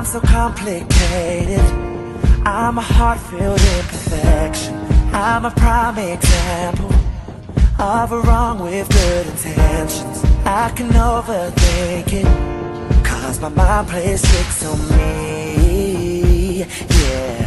I'm so complicated. I'm a heart-filled imperfection. I'm a prime example of a wrong with good intentions. I can overthink it, cause my mind plays tricks on me, yeah.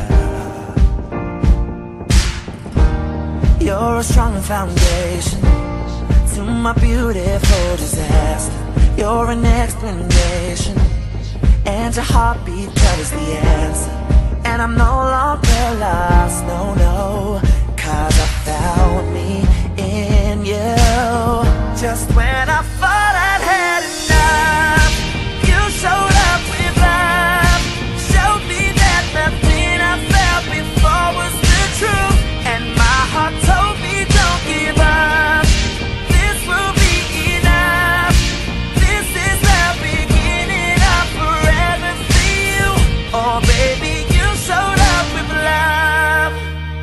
You're a strong foundation to my beautiful disaster. You're an explanation, and your heartbeat covers the answer. And I'm no longer lost, no, no, cause I found me in you. Just when I thought I'd had enough, you showed up with love. Showed me that nothing I felt before was the truth. And my heart told me don't give up, this will be enough. This is the beginning of forever for you. Oh baby, you showed up with love.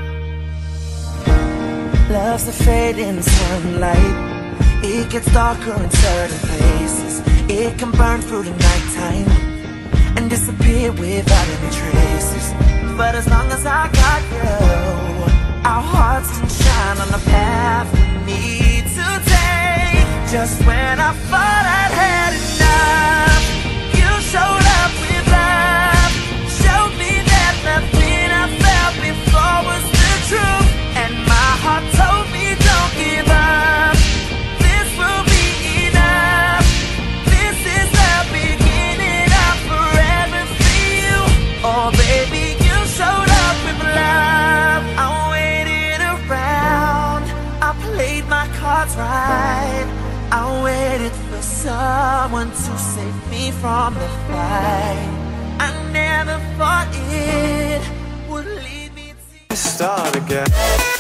Love's a fading sunlight. It gets darker in certain places. It can burn through the nighttime and disappear without any traces. But as long as I got you, our hearts can shine on the path we need to take. Just when I thought I'd had enough, you showed up with love. Showed me that nothing I felt before was the truth. And my heart told me don't give up, this will be enough. This is the beginning of forever for you. Oh baby, you showed up with love. I waited around, I played my cards right. I waited for someone to save me from the fight. I never thought it would lead me to start again.